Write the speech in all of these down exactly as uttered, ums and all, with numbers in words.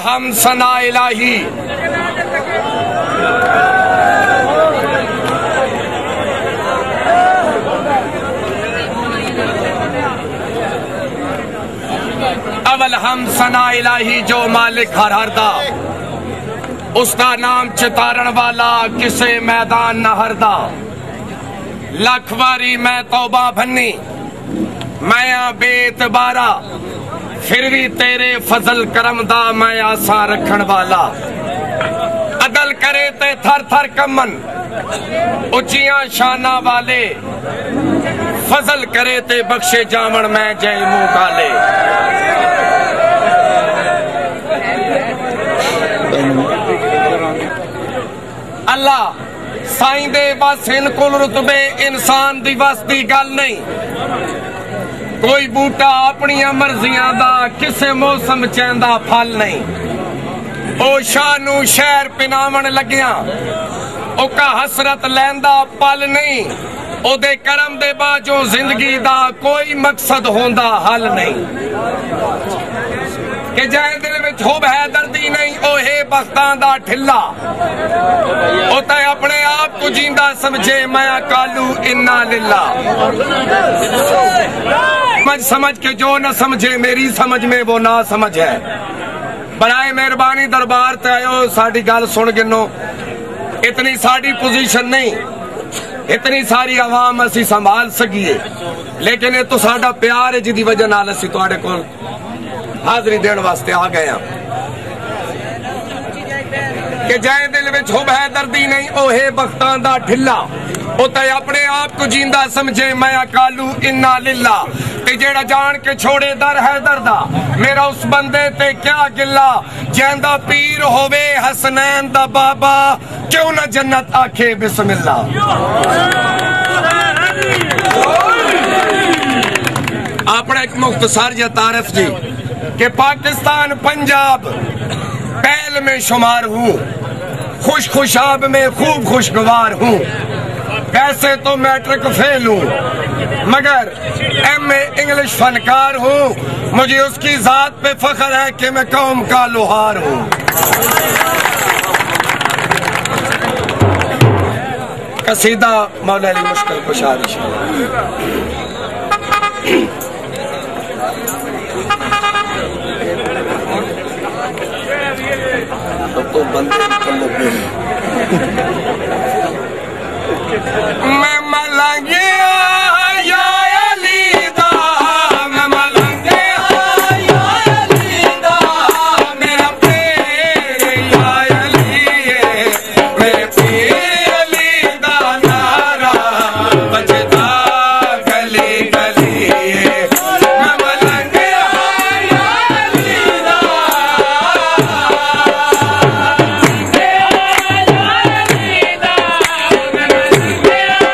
हम सना इलाही। अवल हम सना इलाही जो मालिक हर हरदा, उसका नाम चितारण वाला किसे मैदान न हरदा। लख वारी मैं तौबा भन्नी मैं बेतबारा, फिर भी तेरे फजल करम दा मैं आसा रखन वाला। अदल करे ते थर थर कमन उचिया शाना वाले, फजल करे ते बख्शे जामन मैं जय मुंह काले। अल्लाह साईं दे बस इन कुल रुतबे इंसान दी बस दी गल नहीं। कोई बूटा अपनी मर्जियां दा किसे मौसम चैंदा फल नहीं। ओ शाह नू शहर पिनावन लग्या ओका हसरत लैंदा पल नहीं। ओदे करम दे बाजों जिंदगी दा कोई मकसद होंदा हल नहीं। कि जाए दिल में हुब है दर्दी नहीं ओहे बख्तां दा ठिल्ला। ओ ते अपने आप को जींदा समझे मैं कालू इन्ना लिल्ला। समझ समझ के जो न समझे मेरी समझ में वो ना समझ है। बराए मेहरबानी दरबार ते आयो साड़ी गल सुन गिनो। इतनी साड़ी पोजीशन नहीं, इतनी सारी आवाम असी संभाल सकिए, लेकिन ये तो साडा प्यार है जिदी वजह नाल असी तुहाडे कोल हाजरी देने वास्ते आ गए हैं। कि जाए दिल में हुब है दर्दी नहीं ओहे बख्तां दा ठिल्ला। ओ ते अपने आप को जींदा समझे मैं कालू इन्ना लिल्ला। ते जेड़ा जान के छोड़े दर है दर्दा मेरा उस बंदे ते क्या गिला। जैंदा पीर होवे हसनैन दा बाबा क्यों न जन्नत आखे बिस्मिल्ला। अपना एक मुख्तसर या तारफ जी कि पाकिस्तान पंजाब पहल में शुमार हूँ, खुश खुशाब में खूब खुशगवार हूँ। वैसे तो मैट्रिक फेल हूँ मगर एम ए इंग्लिश फनकार हूँ। मुझे उसकी जात पे फख्र है कि मैं कौम का लोहार हूँ। कसीदा मौला अली मुश्किल कुशार तो बंदे मैं मलंगे या अली दा, मैं मलंगे या अली दा, मेरा पीर या अली है, मेरे पीर अली दा नारा बजदा गली गली है। मैं मलंगे या अली दा, Yeah.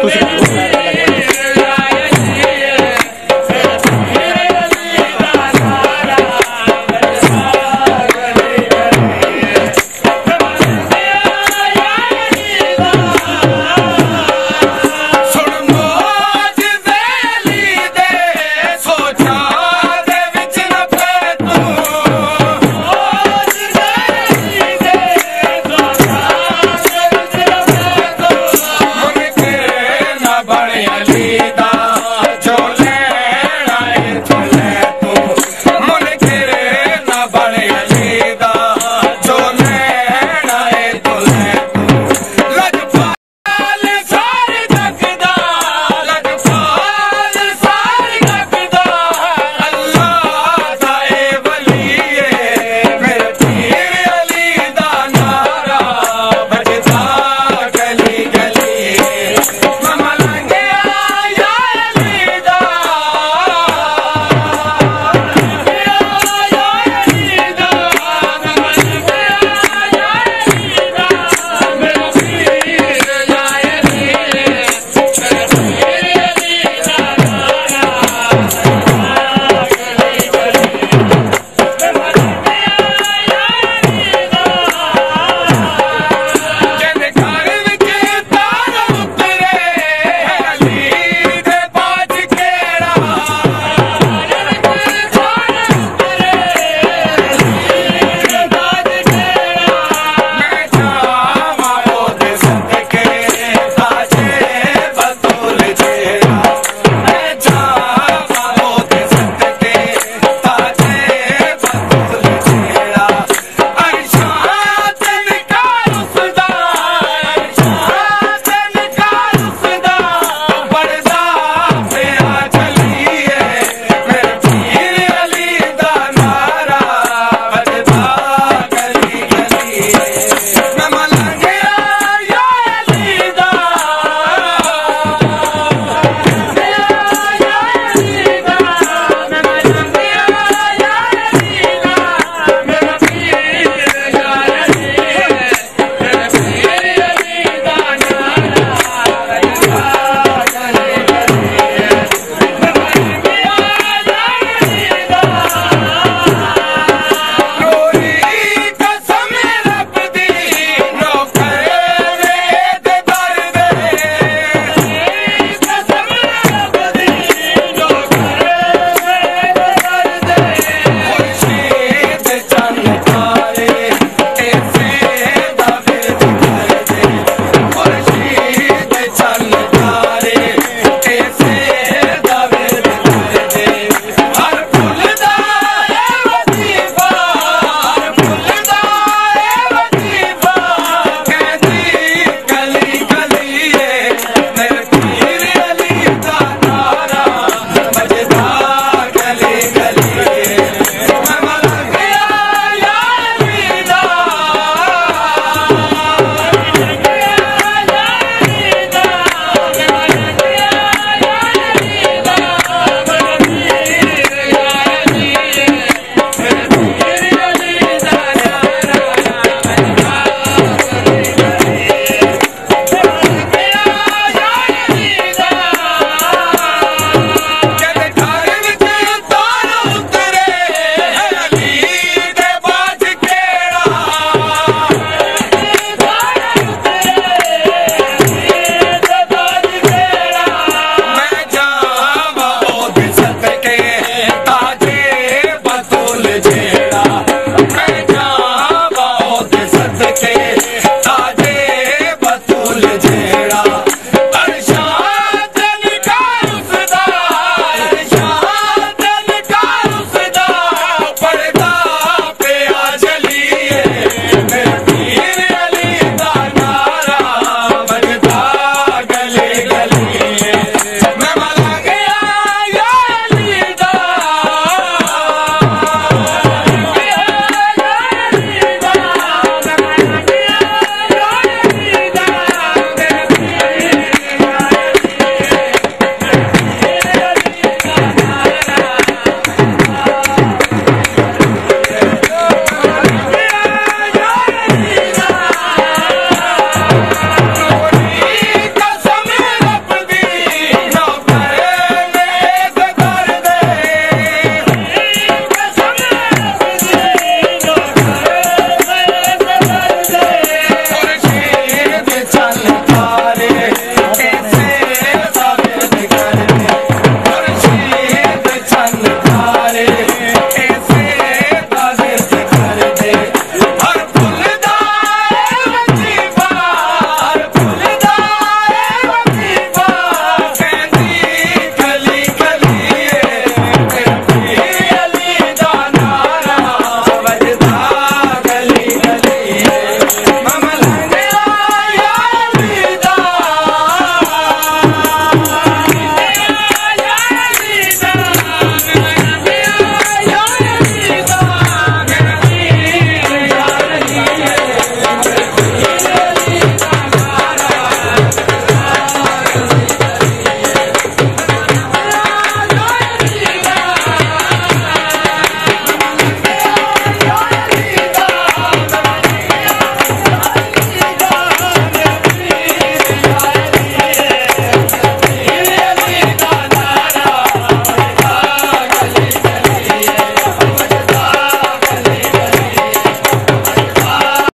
ਤੁਸੀਂ